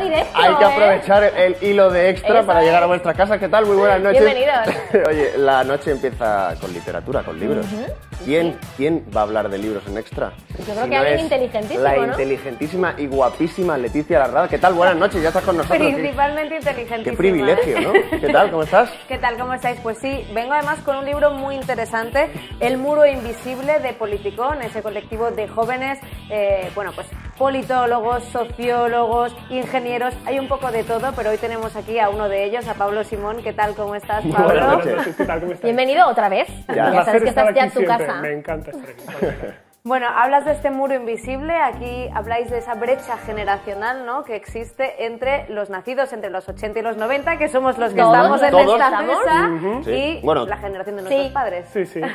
directo, hay que aprovechar el hilo de extra para llegar a vuestra casa. ¿Qué tal? Muy buenas noches. Bienvenidos. Oye, la noche empieza con literatura, con libros. ¿Quién va a hablar de libros en extra? Yo creo que alguien inteligentísimo, la ¿no? inteligentísima y guapísima Leticia Larrada. ¿Qué tal? Buenas noches, ya estás con nosotros. Principalmente inteligentísima. Qué privilegio, ¿no? ¿Qué tal? ¿Cómo estás? ¿Qué tal? ¿Cómo estáis? Pues sí, vengo además con un libro muy interesante, El muro invisible de Politicón, ese colectivo de jóvenes, bueno, pues politólogos, sociólogos, ingenieros, hay un poco de todo, pero hoy tenemos aquí a uno de ellos, a Pablo Simón. ¿Qué tal? ¿Cómo estás, Pablo? Buenas noches, ¿qué tal? ¿Cómo estás? Bienvenido otra vez. Ya sabes que estás ya en tu casa. Me encanta estar aquí. Bueno, hablas de este muro invisible, aquí habláis de esa brecha generacional, ¿no?, que existe entre los nacidos entre los 80 y los 90, que somos los que estamos en esta mesa, y la generación de nuestros padres. Sí, sí.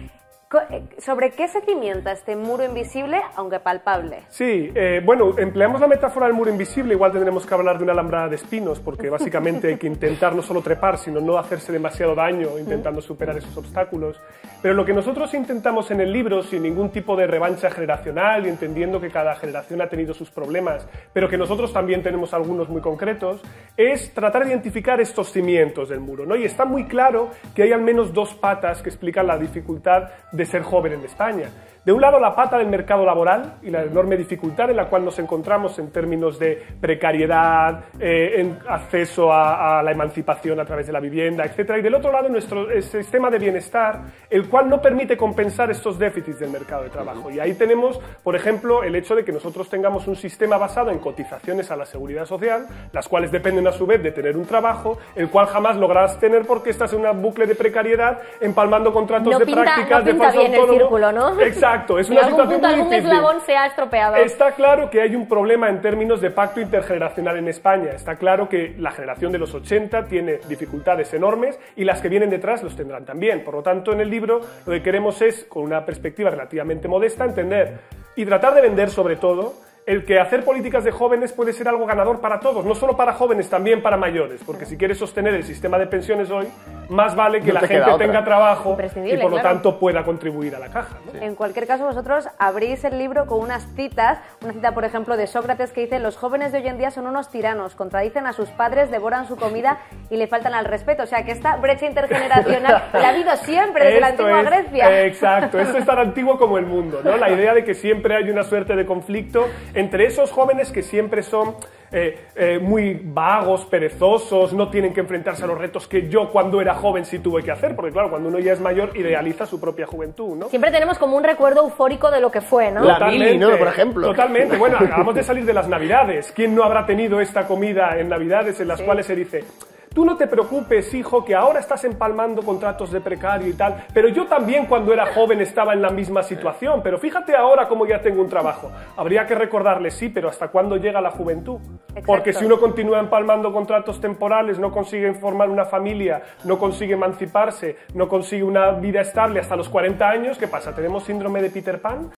¿Sobre qué se cimienta este muro invisible, aunque palpable? Sí, bueno, empleamos la metáfora del muro invisible, igual tendremos que hablar de una alambrada de espinos, porque básicamente hay que intentar no solo trepar, sino no hacerse demasiado daño intentando superar esos obstáculos. Pero lo que nosotros intentamos en el libro, sin ningún tipo de revancha generacional y entendiendo que cada generación ha tenido sus problemas, pero que nosotros también tenemos algunos muy concretos, es tratar de identificar estos cimientos del muro, ¿no? Y está muy claro que hay al menos dos patas que explican la dificultad de ser joven en España. De un lado, la pata del mercado laboral y la enorme dificultad en la cual nos encontramos en términos de precariedad, en acceso a la emancipación a través de la vivienda, etc. Y del otro lado, nuestro sistema de bienestar, el cual no permite compensar estos déficits del mercado de trabajo. Y ahí tenemos, por ejemplo, el hecho de que nosotros tengamos un sistema basado en cotizaciones a la seguridad social, las cuales dependen a su vez de tener un trabajo, el cual jamás lograrás tener porque estás en un bucle de precariedad, empalmando contratos de prácticas de falso autónomo. Círculo, ¿no? Exacto, es una situación muy algún difícil. eslabón se ha estropeado. Está claro que hay un problema en términos de pacto intergeneracional en España. Está claro que la generación de los 80 tiene dificultades enormes y las que vienen detrás los tendrán también. Por lo tanto, en el libro lo que queremos es, con una perspectiva relativamente modesta, entender y tratar de vender sobre todo el que hacer políticas de jóvenes puede ser algo ganador para todos, no solo para jóvenes, también para mayores, porque si quieres sostener el sistema de pensiones hoy, más vale que la gente tenga trabajo y por lo tanto pueda contribuir a la caja, ¿no? En cualquier caso, vosotros abrís el libro con unas citas, una cita por ejemplo de Sócrates que dice: los jóvenes de hoy en día son unos tiranos, contradicen a sus padres, devoran su comida y le faltan al respeto. O sea que esta brecha intergeneracional la ha habido siempre desde la antigua Grecia. Exacto, esto es tan antiguo como el mundo, ¿no? La idea de que siempre hay una suerte de conflicto entre esos jóvenes que siempre son muy vagos, perezosos, no tienen que enfrentarse a los retos que yo cuando era joven sí tuve que hacer, porque claro, cuando uno ya es mayor idealiza su propia juventud, ¿no? Siempre tenemos como un recuerdo eufórico de lo que fue, ¿no? La Mili, ¿no? Por ejemplo. Totalmente. Bueno, acabamos de salir de las Navidades. ¿Quién no habrá tenido esta comida en Navidades en las cuales se dice: tú no te preocupes, hijo, que ahora estás empalmando contratos de precario y tal, pero yo también cuando era joven estaba en la misma situación, pero fíjate ahora cómo ya tengo un trabajo. Habría que recordarle, sí, pero ¿hasta cuándo llega la juventud? Exacto. Porque si uno continúa empalmando contratos temporales, no consigue formar una familia, no consigue emanciparse, no consigue una vida estable hasta los 40 años, ¿qué pasa? ¿Tenemos síndrome de Peter Pan?